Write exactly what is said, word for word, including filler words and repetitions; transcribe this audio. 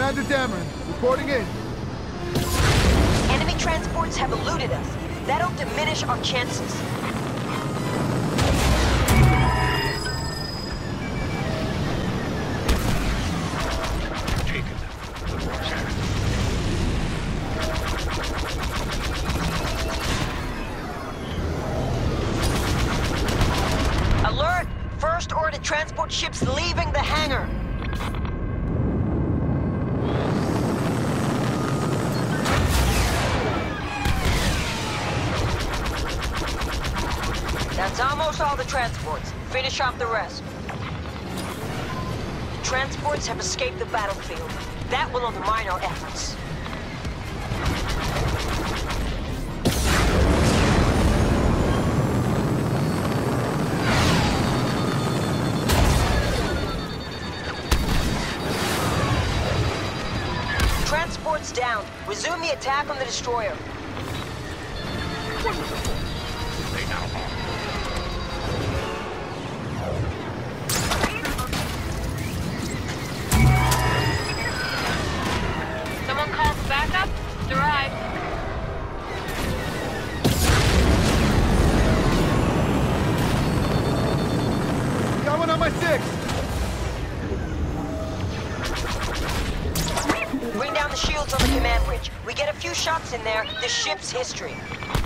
Commander Dameron, reporting in. Enemy transports have eluded us. That'll diminish our chances. Alert! First order transport ships leaving the hangar. That's almost all the transports. Finish off the rest. The transports have escaped the battlefield. That will undermine our efforts. Transports down. Resume the attack on the destroyer. Wonderful. They now are. Someone call for backup? It's arrived. Got one on my six. Bring down the shields on the command bridge. We get a few shots in there, the ship's history.